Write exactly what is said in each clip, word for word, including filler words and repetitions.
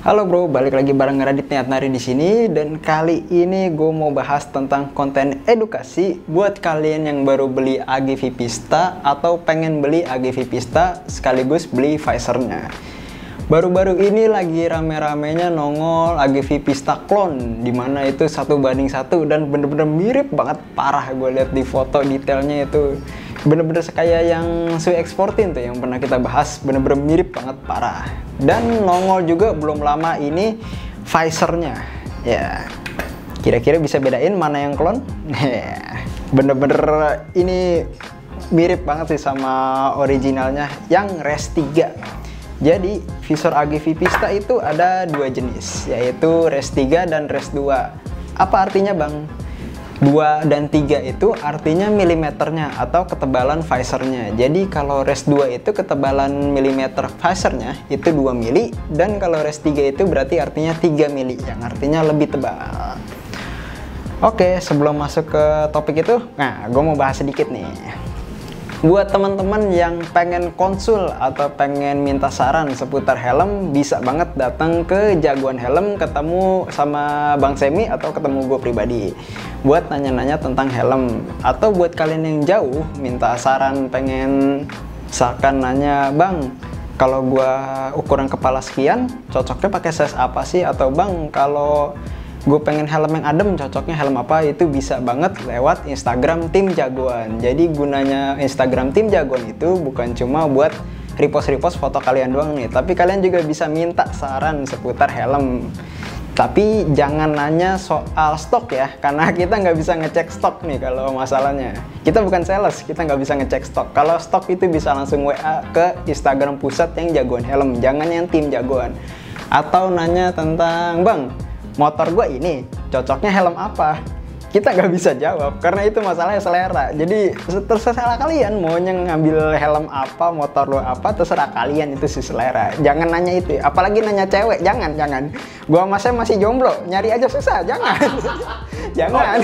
Halo bro, balik lagi bareng Radit Niatnari di sini, dan kali ini gue mau bahas tentang konten edukasi buat kalian yang baru beli A G V Pista atau pengen beli A G V Pista sekaligus beli visornya. Baru-baru ini lagi rame-ramenya nongol A G V Pista clone, dimana itu satu banding satu dan bener-bener mirip banget, parah. Gue lihat di foto detailnya itu bener-bener kayak yang Sui Exportin tuh yang pernah kita bahas, bener-bener mirip banget, parah. Dan nongol juga belum lama ini visornya. Ya, kira-kira bisa bedain mana yang clone? Bener-bener ini mirip banget sih sama originalnya yang Res tiga. Jadi visor A G V Pista itu ada dua jenis, yaitu Res tiga dan Res dua. Apa artinya bang? dua dan tiga itu artinya milimeternya atau ketebalan visornya. Jadi kalau Res dua itu ketebalan milimeter visornya itu dua mili, dan kalau Res tiga itu berarti artinya tiga mili, yang artinya lebih tebal. Oke, sebelum masuk ke topik itu, nah gue mau bahas sedikit nih. Buat teman-teman yang pengen konsul atau pengen minta saran seputar helm, bisa banget datang ke Jagoan Helm, ketemu sama Bang Semi atau ketemu gue pribadi buat nanya-nanya tentang helm. Atau buat kalian yang jauh minta saran, pengen misalkan nanya, bang kalau gue ukuran kepala sekian cocoknya pakai size apa sih, atau bang kalau gue pengen helm yang adem cocoknya helm apa, itu bisa banget lewat Instagram Tim Jagoan. Jadi gunanya Instagram Tim Jagoan itu bukan cuma buat repost-repost foto kalian doang nih, tapi kalian juga bisa minta saran seputar helm. Tapi jangan nanya soal stok ya, karena kita nggak bisa ngecek stok nih kalau masalahnya. Kita bukan sales, kita nggak bisa ngecek stok. Kalau stok itu bisa langsung W A ke Instagram pusat yang Jagoan Helm, jangan yang Tim Jagoan. Atau nanya tentang, bang motor gue ini cocoknya helm apa, kita nggak bisa jawab karena itu masalahnya selera. Jadi terserah kalian mau ngambil helm apa, motor lo apa, terserah kalian, itu sih selera. Jangan nanya itu, apalagi nanya cewek, jangan jangan. Gua masih masih jomblo, nyari aja susah, jangan. Jangan.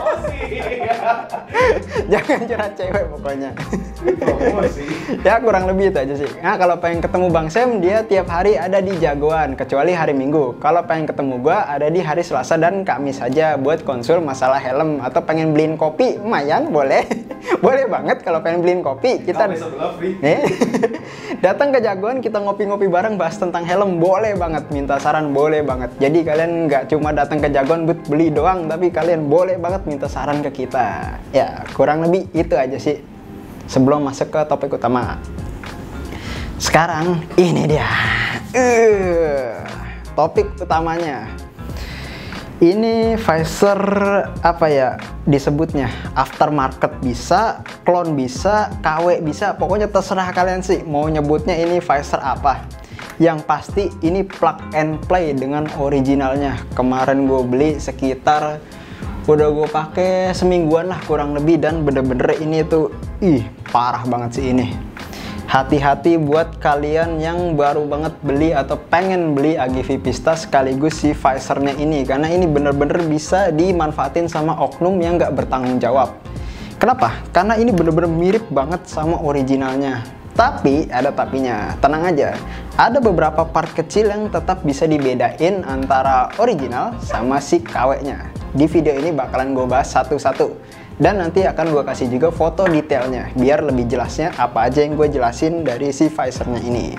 Jangan curhat cewek pokoknya. Ya kurang lebih itu aja sih. Nah kalau pengen ketemu Bang Sam, dia tiap hari ada di Jagoan kecuali hari Minggu. Kalau pengen ketemu gua, ada di hari Selasa dan Kamis saja buat konsul masalah helm. Atau pengen beliin kopi, lumayan boleh. Boleh banget kalau pengen beliin kopi, kita nih datang ke Jagoan, kita ngopi-ngopi bareng bahas tentang helm, boleh banget. Minta saran boleh banget. Jadi kalian nggak cuma datang ke Jagoan buat beli doang, tapi kalian boleh banget minta saran ke kita. Ya kurang lebih itu aja sih sebelum masuk ke topik utama. Sekarang ini dia uh, topik utamanya. Ini visor apa ya disebutnya, aftermarket bisa, clone bisa, K W bisa, pokoknya terserah kalian sih mau nyebutnya ini visor apa. Yang pasti ini plug and play dengan originalnya. Kemarin gue beli sekitar udah gue pakai semingguan lah kurang lebih, dan bener-bener ini tuh ih parah banget sih ini. Hati-hati buat kalian yang baru banget beli atau pengen beli A G V Pista sekaligus si visornya ini, karena ini bener-bener bisa dimanfaatin sama oknum yang nggak bertanggung jawab. Kenapa? Karena ini bener-bener mirip banget sama originalnya. Tapi ada tapinya, tenang aja. Ada beberapa part kecil yang tetap bisa dibedain antara original sama si K W-nya. Di video ini bakalan gue bahas satu-satu. Dan nanti akan gue kasih juga foto detailnya, biar lebih jelasnya apa aja yang gue jelasin dari si visornya ini.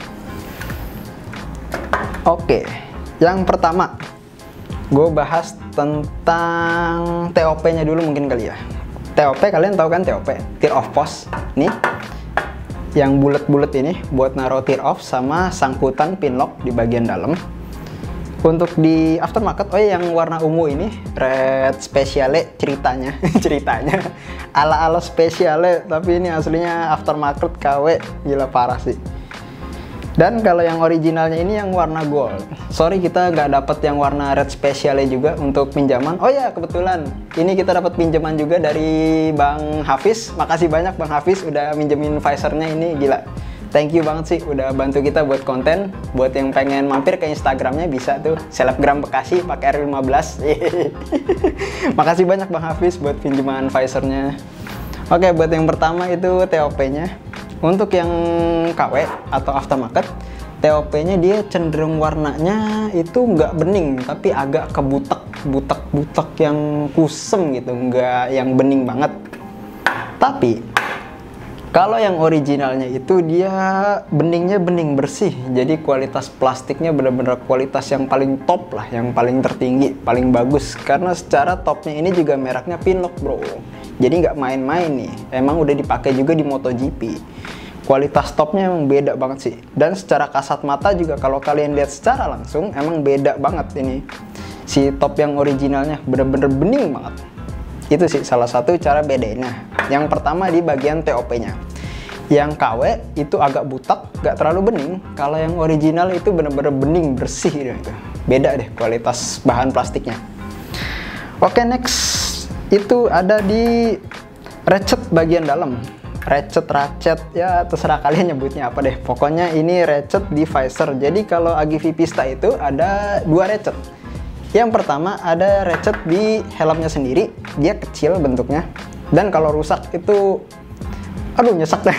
Oke, yang pertama gue bahas tentang T O P-nya dulu mungkin kali ya. T O P kalian tahu kan, T O P, tear off post. Nih, yang bulat-bulat ini buat naruh tear off sama sangkutan pin lock di bagian dalam. Untuk di aftermarket, oh ya, yang warna ungu ini red speciale ceritanya ceritanya ala-ala speciale, tapi ini aslinya aftermarket K W, gila parah sih. Dan kalau yang originalnya ini yang warna gold. Sorry kita nggak dapet yang warna red speciale juga untuk pinjaman. Oh ya kebetulan ini kita dapat pinjaman juga dari Bang Hafiz. Makasih banyak Bang Hafiz udah minjemin visornya ini, gila. Thank you banget sih udah bantu kita buat konten. Buat yang pengen mampir ke Instagramnya bisa tuh, Selebgram Bekasi pakai R lima belas. Makasih banyak Bang Hafiz buat pinjaman visornya. Oke, buat yang pertama itu T O P-nya. Untuk yang K W atau aftermarket, T T O P-nya dia cenderung warnanya itu nggak bening, tapi agak kebutek, butek-butek yang kusem gitu, nggak yang bening banget. Tapi kalau yang originalnya itu dia beningnya bening bersih, jadi kualitas plastiknya benar-benar kualitas yang paling top lah, yang paling tertinggi, paling bagus. Karena secara topnya ini juga mereknya Pinlock bro, jadi nggak main-main nih, emang udah dipakai juga di MotoGP. Kualitas topnya emang beda banget sih, dan secara kasat mata juga kalau kalian lihat secara langsung emang beda banget ini. Si top yang originalnya bener-bener bening banget. Itu sih salah satu cara bedainnya. Yang pertama di bagian T O P-nya. Yang K W itu agak butak, gak terlalu bening. Kalau yang original itu bener-bener bening, bersih gitu. Beda deh kualitas bahan plastiknya. Oke, next itu ada di ratchet bagian dalam. Ratchet, ratchet, ya terserah kalian nyebutnya apa deh. Pokoknya ini ratchet di visor. Jadi kalau Agify Pista itu ada dua ratchet. Yang pertama ada ratchet di helmnya sendiri, dia kecil bentuknya. Dan kalau rusak itu, aduh nyesek deh.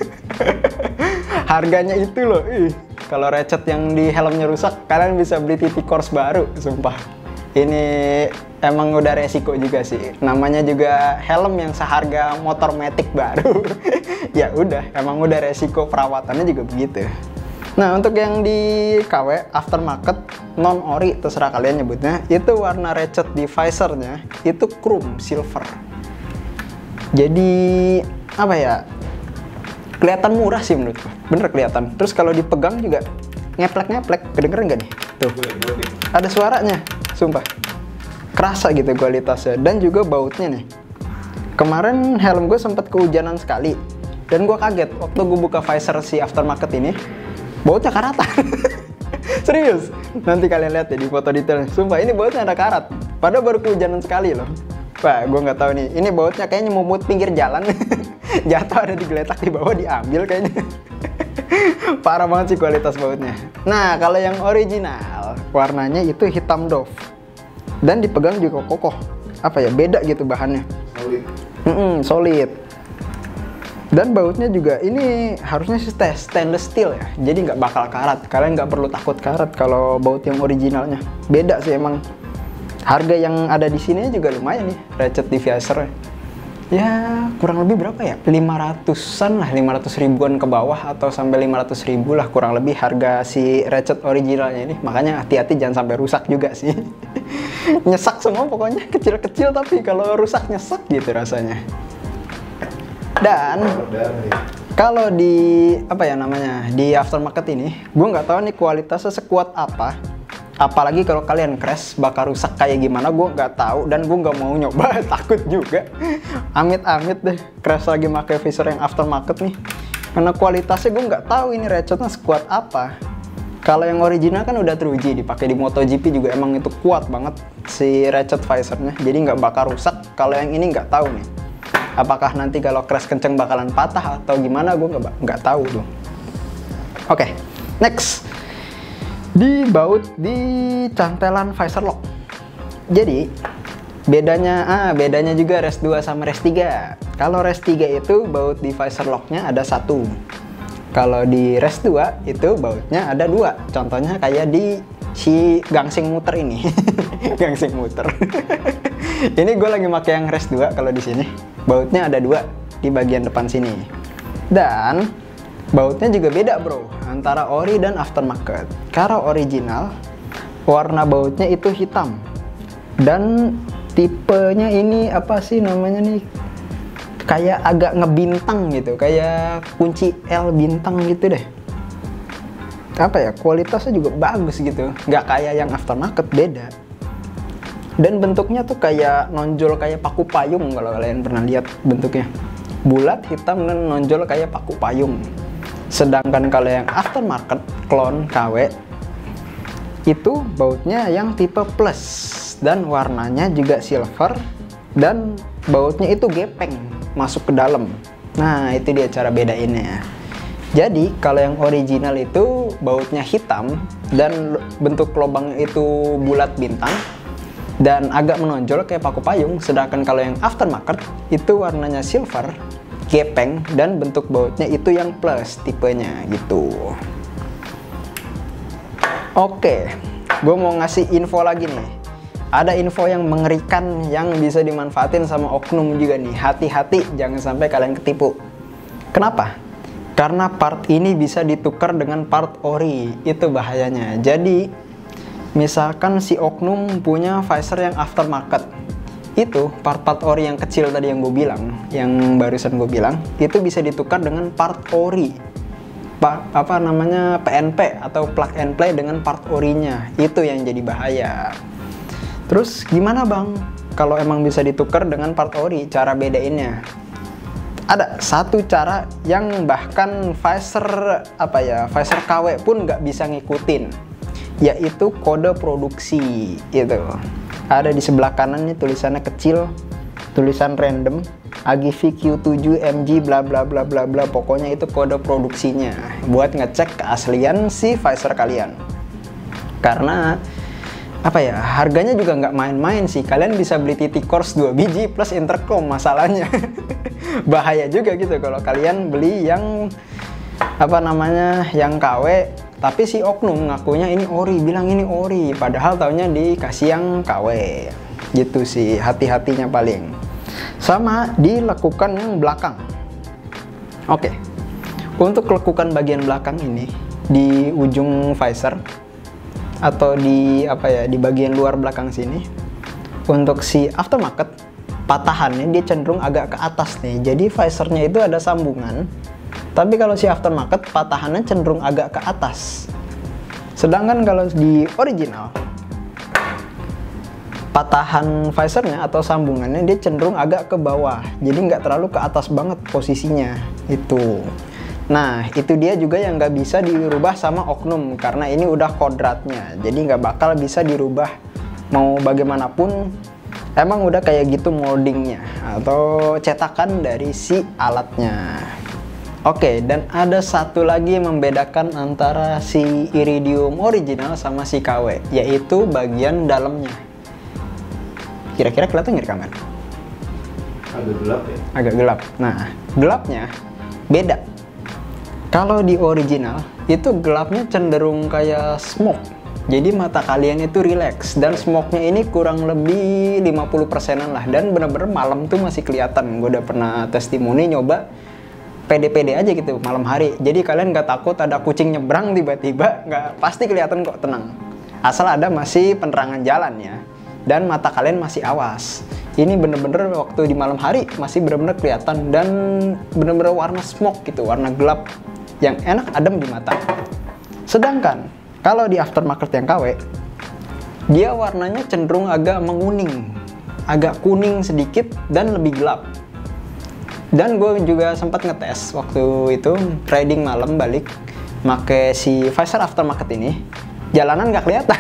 Harganya itu loh, ih. Kalau ratchet yang di helmnya rusak, kalian bisa beli T T Course baru, sumpah. Ini emang udah resiko juga sih. Namanya juga helm yang seharga motor matic baru. Ya udah, emang udah resiko perawatannya juga begitu. Nah, untuk yang di K W aftermarket non ori terserah kalian nyebutnya, itu warna ratchet di visornya itu chrome silver. Jadi apa ya? Kelihatan murah sih menurutku. Bener kelihatan. Terus kalau dipegang juga ngeplek-ngeplek, kedengeran nggak nih? Tuh. Ada suaranya, sumpah. Kerasa gitu kualitasnya, dan juga bautnya nih. Kemarin helm gue sempat kehujanan sekali, dan gue kaget waktu gue buka visor si aftermarket ini. Bautnya karatan. Serius, nanti kalian lihat ya di foto detailnya. Sumpah ini bautnya ada karat, padahal baru kehujanan sekali loh. Wah, gue nggak tahu nih, ini bautnya kayaknya memut pinggir jalan. Jatuh ada digeletak di bawah, diambil kayaknya. Parah banget sih kualitas bautnya. Nah, kalau yang original warnanya itu hitam doff, dan dipegang juga kokoh. Apa ya, beda gitu bahannya. Solid. Mm-mm, solid. Dan bautnya juga ini harusnya sih stainless steel ya, jadi nggak bakal karat. Kalian nggak perlu takut karat kalau baut yang originalnya. Beda sih emang. Harga yang ada di sini juga lumayan nih, ratchet di visor. Ya kurang lebih berapa ya? lima ratusan lah, lima ratus ribuan ke bawah atau sampai lima ratus ribu lah kurang lebih harga si ratchet originalnya ini. Makanya hati-hati jangan sampai rusak juga sih. Nyesak semua pokoknya, kecil-kecil tapi kalau rusak nyesek gitu rasanya. Dan kalau di apa ya namanya di aftermarket ini, gue nggak tahu nih kualitasnya sekuat apa. Apalagi kalau kalian crash bakal rusak kayak gimana, gue nggak tahu dan gue nggak mau nyoba. Takut juga. Amit-amit deh crash lagi pakai visor yang aftermarket nih. Karena kualitasnya gue nggak tahu ini ratchetnya sekuat apa. Kalau yang original kan udah teruji dipakai di MotoGP juga, emang itu kuat banget si ratchet visornya. Jadi nggak bakal rusak. Kalau yang ini nggak tahu nih. Apakah nanti kalau crash kenceng bakalan patah atau gimana, gue nggak nggak tahu tuh. Oke, okay, next di baut di cantelan visor lock. Jadi bedanya ah bedanya juga race dua sama race tiga. Kalau race tiga itu baut di visor locknya ada satu. Kalau di race dua itu bautnya ada dua. Contohnya kayak di si gangsing muter ini. Gangsing muter. Ini gue lagi pakai yang race dua kalau di sini. Bautnya ada dua di bagian depan sini. Dan bautnya juga beda bro, antara ori dan aftermarket. Kalau original, warna bautnya itu hitam. Dan tipenya ini apa sih namanya nih? Kayak agak ngebintang gitu, kayak kunci L bintang gitu deh. Apa ya, kualitasnya juga bagus gitu. Nggak kayak yang aftermarket, beda. Dan bentuknya tuh kayak nonjol kayak paku payung kalau kalian pernah lihat bentuknya. Bulat, hitam, dan nonjol kayak paku payung. Sedangkan kalau yang aftermarket clone K W itu bautnya yang tipe plus dan warnanya juga silver dan bautnya itu gepeng masuk ke dalam. Nah, itu dia cara bedainnya. Jadi kalau yang original itu bautnya hitam dan bentuk lubangnya itu bulat bintang dan agak menonjol kayak paku payung. Sedangkan kalau yang aftermarket itu warnanya silver, gepeng, dan bentuk bautnya itu yang plus tipenya gitu. Oke, gue mau ngasih info lagi nih. Ada info yang mengerikan yang bisa dimanfaatin sama oknum juga nih. Hati-hati, jangan sampai kalian ketipu. Kenapa? Karena part ini bisa ditukar dengan part ori. Itu bahayanya. Jadi, misalkan si oknum punya visor yang aftermarket, itu part-part ori yang kecil tadi yang gue bilang, yang barusan gue bilang, itu bisa ditukar dengan part ori. Pa, apa namanya P N P atau plug and play dengan part orinya. Itu yang jadi bahaya. Terus gimana bang kalau emang bisa ditukar dengan part ori? Cara bedainnya ada satu cara yang bahkan visor apa ya visor K W pun nggak bisa ngikutin, yaitu kode produksi. Itu ada di sebelah kanan nih, tulisannya kecil, tulisan random A G V Q tujuh M G bla bla bla bla bla. Pokoknya itu kode produksinya buat ngecek keaslian si visor kalian. Karena apa ya, harganya juga nggak main-main sih. Kalian bisa beli T T Cores dua biji plus intercom masalahnya. Bahaya juga gitu kalau kalian beli yang apa namanya yang K W, tapi si oknum ngakunya ini ori, bilang ini ori, padahal taunya dikasih yang K W. Gitu sih, hati-hatinya paling. Sama di lekukan yang belakang. Oke, untuk lekukan bagian belakang ini di ujung visor atau di apa ya di bagian luar belakang sini, untuk si aftermarket patahannya dia cenderung agak ke atas nih. Jadi visornya itu ada sambungan, tapi kalau si aftermarket patahannya cenderung agak ke atas. Sedangkan kalau di original, patahan visornya atau sambungannya dia cenderung agak ke bawah, jadi nggak terlalu ke atas banget posisinya itu. Nah itu dia juga yang nggak bisa dirubah sama oknum, karena ini udah kodratnya, jadi nggak bakal bisa dirubah mau bagaimanapun. Emang udah kayak gitu moldingnya atau cetakan dari si alatnya. Oke, dan ada satu lagi yang membedakan antara si Iridium original sama si K W, yaitu bagian dalamnya. Kira-kira kelihatan nggak di kamera? Agak gelap ya? Agak gelap. Nah, gelapnya beda. Kalau di original, itu gelapnya cenderung kayak smoke. Jadi mata kalian itu relax, dan smoke-nya ini kurang lebih lima puluh persenan lah. Dan bener-bener malam tuh masih kelihatan. Gue udah pernah testimoni nyoba pede-pede aja gitu malam hari. Jadi kalian nggak takut ada kucing nyebrang tiba-tiba, nggak, pasti kelihatan kok, tenang. Asal ada masih penerangan jalan ya. Dan mata kalian masih awas. Ini bener-bener waktu di malam hari masih bener-bener kelihatan, dan bener-bener warna smoke gitu, warna gelap yang enak adem di mata. Sedangkan kalau di aftermarket yang K W, dia warnanya cenderung agak menguning, agak kuning sedikit dan lebih gelap. Dan gue juga sempat ngetes waktu itu trading malam balik, make si visor aftermarket ini, jalanan nggak kelihatan.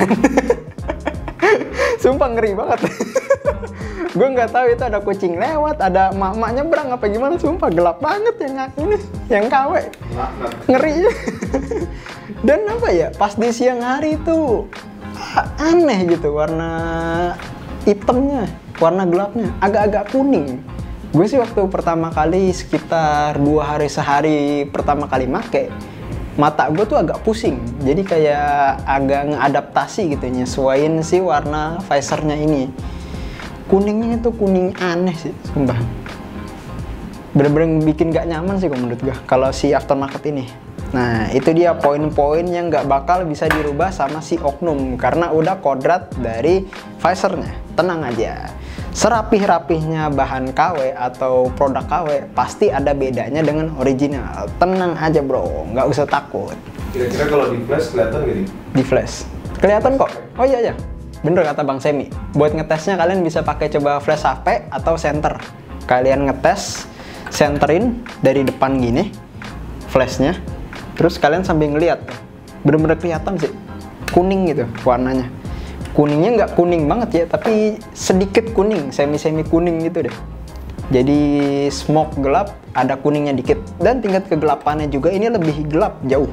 Sumpah ngeri banget. Gue nggak tahu itu ada kucing lewat, ada emak-emak nyebrang apa gimana. Sumpah gelap banget yang ini, yang K W. Ngeri. Dan apa ya, pas di siang hari itu aneh gitu warna hitamnya, warna gelapnya agak-agak kuning. Gue sih waktu pertama kali sekitar dua hari sehari pertama kali make, mata gue tuh agak pusing, jadi kayak agak ngeadaptasi gitu, nyesuaiin si warna visornya ini. Kuningnya tuh kuning aneh sih, sumpah. Bener-bener bikin gak nyaman sih menurut gue kalau si aftermarket ini. Nah itu dia poin-poin yang gak bakal bisa dirubah sama si oknum, karena udah kodrat dari visornya. Tenang aja, serapih-rapihnya bahan K W atau produk K W pasti ada bedanya dengan original. Tenang aja bro, nggak usah takut. Kira-kira kalau di flash kelihatan gak nih? Di flash kelihatan kok. Oh iya ya, bener kata Bang Semi. Buat ngetesnya kalian bisa pakai coba flash H P atau center. Kalian ngetes, centerin dari depan gini flashnya, terus kalian sambil ngeliat, bener-bener kelihatan sih kuning gitu warnanya. Kuningnya nggak kuning banget ya, tapi sedikit kuning, semi-semi kuning gitu deh. Jadi smoke gelap, ada kuningnya dikit, dan tingkat kegelapannya juga ini lebih gelap jauh.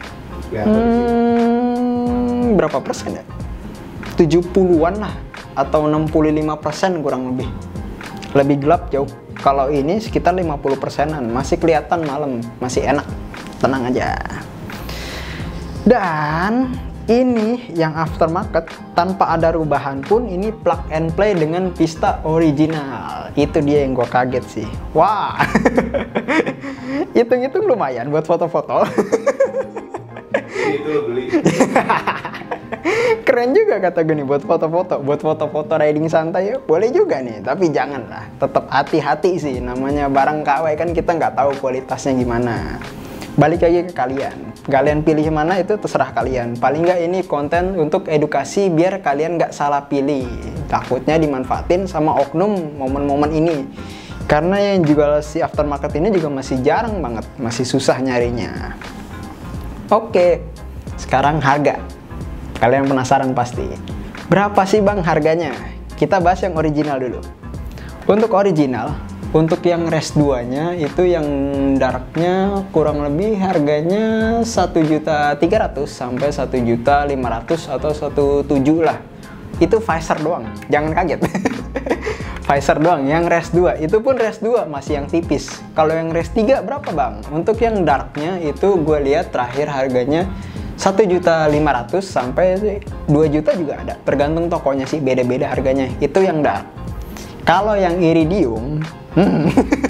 Hmm, berapa persen ya? tujuh puluhan lah, atau enam puluh lima persen kurang lebih. Lebih gelap jauh. Kalau ini sekitar lima puluh persenan, masih kelihatan malam, masih enak, tenang aja. Dan ini yang aftermarket tanpa ada rubahan pun, ini plug and play dengan Pista original. Itu dia yang gue kaget sih. Wah, hitung-hitung lumayan buat foto-foto. Itu lo beli. Keren juga kata gue nih buat foto-foto, buat foto-foto riding santai ya boleh juga nih. Tapi janganlah, tetap hati-hati sih. Namanya barang K W kan kita nggak tahu kualitasnya gimana. Balik lagi ke kalian, kalian pilih mana itu terserah kalian. Paling nggak ini konten untuk edukasi biar kalian nggak salah pilih. Takutnya dimanfaatin sama oknum momen-momen ini. Karena yang jual si aftermarket ini juga masih jarang banget, masih susah nyarinya. Oke, sekarang harga. Kalian penasaran pasti. Berapa sih bang harganya? Kita bahas yang original dulu. Untuk original, untuk yang Race dua nya itu yang darknya kurang lebih harganya satu juta tiga ratus sampai satu juta lima ratus atau satu tujuh lah. Itu visor doang, jangan kaget. Visor doang. Yang Race dua itu pun Race dua masih yang tipis. Kalau yang Race tiga berapa bang? Untuk yang darknya itu gue lihat terakhir harganya satu juta lima ratus sampai dua juta juga ada. Tergantung tokonya sih, beda-beda harganya. Itu yang dark. Kalau yang iridium, hmm,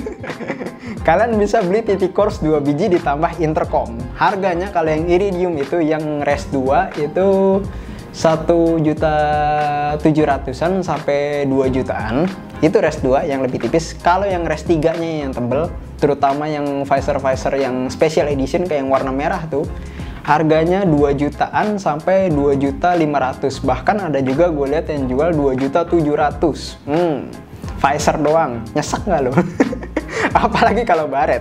kalian bisa beli T T Course dua biji ditambah intercom. Harganya kalau yang iridium itu yang Race dua itu satu juta tujuh ratusan sampai dua jutaan. Itu Race dua yang lebih tipis. Kalau yang Race tiga nya yang tebel, terutama yang visor-visor yang special edition kayak yang warna merah tuh, harganya dua jutaan sampai dua juta lima ratus. Bahkan ada juga gue lihat yang jual dua juta tujuh ratus. Hmm, visor doang, nyesek nggak lo? Apalagi kalau baret.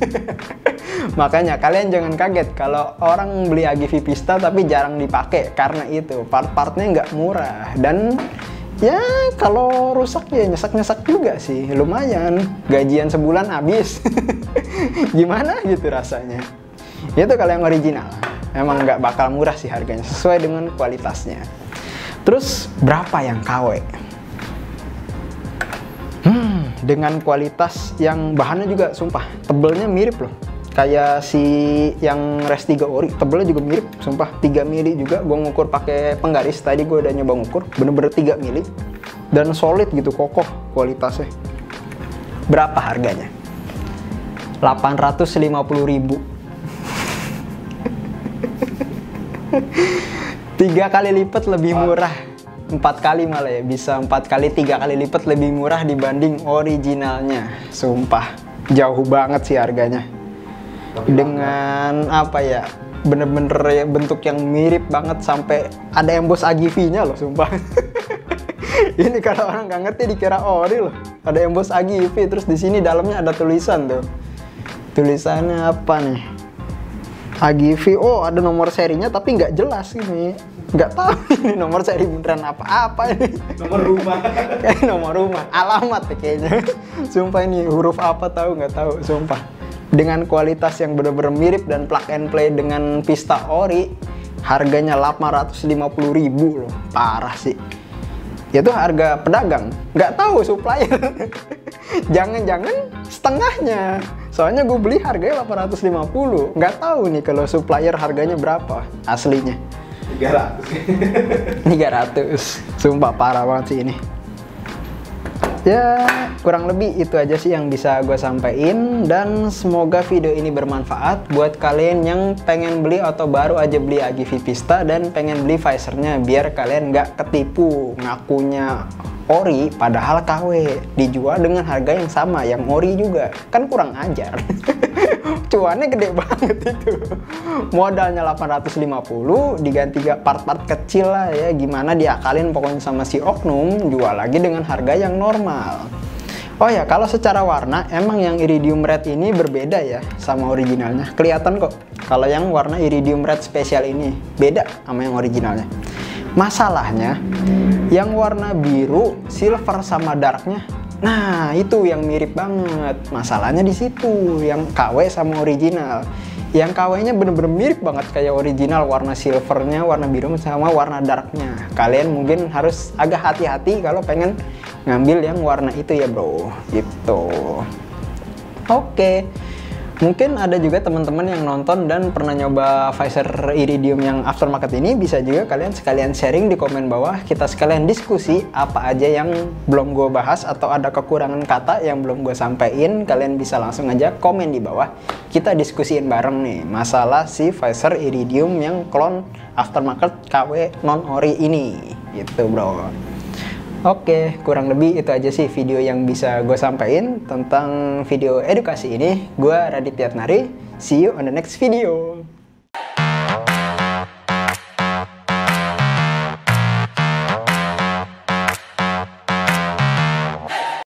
Makanya kalian jangan kaget kalau orang beli A G V Pista tapi jarang dipakai, karena itu part-partnya nggak murah. Dan ya kalau rusak ya nyesek-nyesek juga sih, lumayan. Gajian sebulan habis. Gimana gitu rasanya. Itu kalau yang original emang nggak bakal murah sih harganya, sesuai dengan kualitasnya. Terus berapa yang K W? Hmm, dengan kualitas yang bahannya juga sumpah tebelnya mirip loh, kayak si yang Race tiga ori, tebelnya juga mirip sumpah, tiga mili juga. Gue ngukur pakai penggaris, tadi gue udah nyoba ngukur, bener-bener tiga mili dan solid gitu, kokoh kualitasnya. Berapa harganya? delapan ratus lima puluh ribu. Tiga kali lipat lebih murah, empat kali malah ya, bisa empat kali, tiga kali lipat lebih murah dibanding originalnya. Sumpah jauh banget sih harganya. Dengan apa ya, bener-bener ya bentuk yang mirip banget, sampai ada emboss A G V-nya loh sumpah. Ini kalau orang nggak ngerti dikira ori loh. Ada emboss A G V, terus di sini dalamnya ada tulisan tuh. Tulisannya apa nih? A G V, oh ada nomor serinya tapi nggak jelas ini, nggak tahu ini nomor seri beneran apa-apa ini. Nomor rumah. Kayak nomor rumah, alamat ya kayaknya. Sumpah ini huruf apa tahu nggak tahu, sumpah. Dengan kualitas yang bener-bener mirip dan plug and play dengan Pista ori, harganya delapan ratus lima puluh ribu loh, parah sih. Itu harga pedagang, nggak tahu supplier. Jangan-jangan setengahnya. Soalnya gue beli harganya delapan ratus lima puluh. Nggak tahu nih kalau supplier harganya berapa aslinya. tiga ratus. tiga ratus. Sumpah parah banget sih ini. Ya kurang lebih itu aja sih yang bisa gue sampaikan, dan semoga video ini bermanfaat buat kalian yang pengen beli atau baru aja beli A G V Pista dan pengen beli visornya, biar kalian nggak ketipu ngakunya ori padahal K W, dijual dengan harga yang sama yang ori juga, kan kurang ajar. Cuannya gede banget itu. Modalnya delapan ratus lima puluh diganti part-part kecil lah ya, gimana diakalin pokoknya sama si oknum, jual lagi dengan harga yang normal. Oh ya, kalau secara warna emang yang iridium red ini berbeda ya sama originalnya. Kelihatan kok kalau yang warna iridium red spesial ini beda sama yang originalnya. Masalahnya yang warna biru, silver sama darknya, nah itu yang mirip banget. Masalahnya di situ, yang K W sama original. Yang K W-nya bener-bener mirip banget kayak original, warna silvernya, warna biru sama warna darknya. Kalian mungkin harus agak hati-hati kalau pengen ngambil yang warna itu ya bro, gitu. Oke, Mungkin ada juga teman-teman yang nonton dan pernah nyoba Pfizer Iridium yang aftermarket ini, bisa juga kalian sekalian sharing di komen bawah, kita sekalian diskusi apa aja yang belum gue bahas atau ada kekurangan kata yang belum gue sampein. Kalian bisa langsung aja komen di bawah, kita diskusiin bareng nih masalah si Pfizer Iridium yang clone aftermarket K W non ori ini gitu bro. Oke, kurang lebih itu aja sih video yang bisa gue sampaikan tentang video edukasi ini. Gue Raditya Tnari, see you on the next video.